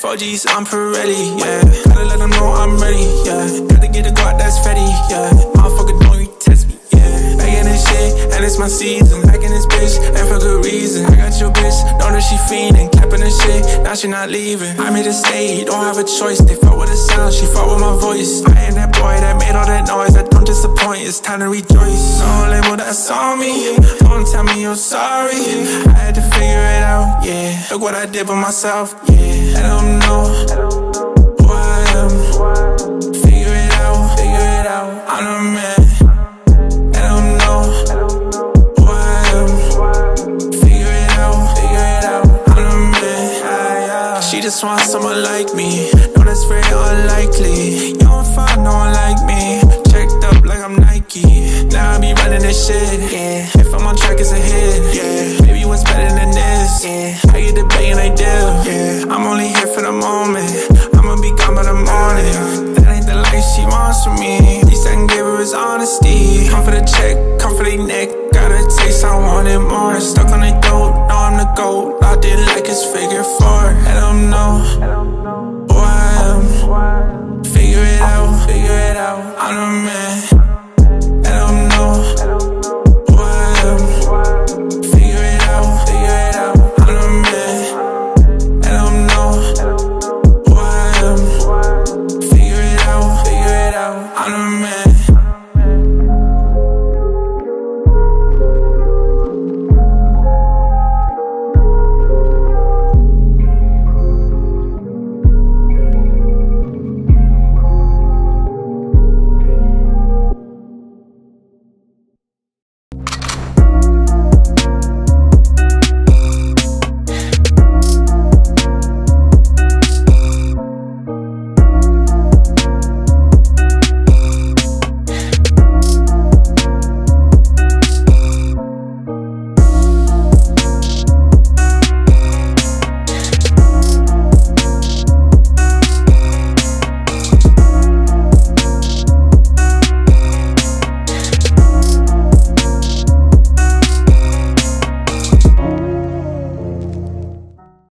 4Gs, I'm Pirelli, yeah. Gotta let them know I'm ready, yeah. Gotta get a guard that's Fetty, yeah. Motherfucker, don't you test me, yeah. Back in this shit, and it's my season. Back in this bitch, and for good reason. I got your bitch, know that she fiendin'. Capping the shit, now she not leaving. I made a stay, don't have a choice. They fuck with the sound, she fuck with my voice. I am that boy that made all that noise. That don't disappoint, it's time to rejoice. No label that's on me, don't tell me you're sorry. I had to figure it out, yeah. Look what I did for myself, yeah. Let them know who I am. Figure it out, I'm the man. Let them know who I am. Figure it out, I'm the man. She just wants someone like me. No, that's very unlikely. You don't find no one like me. Checked up like I'm Nike. Now I be running this shit, yeah. If I'm on track, it's a hit, yeah. Baby, what's better than this, yeah. I get the bag and I deal, yeah. I'm only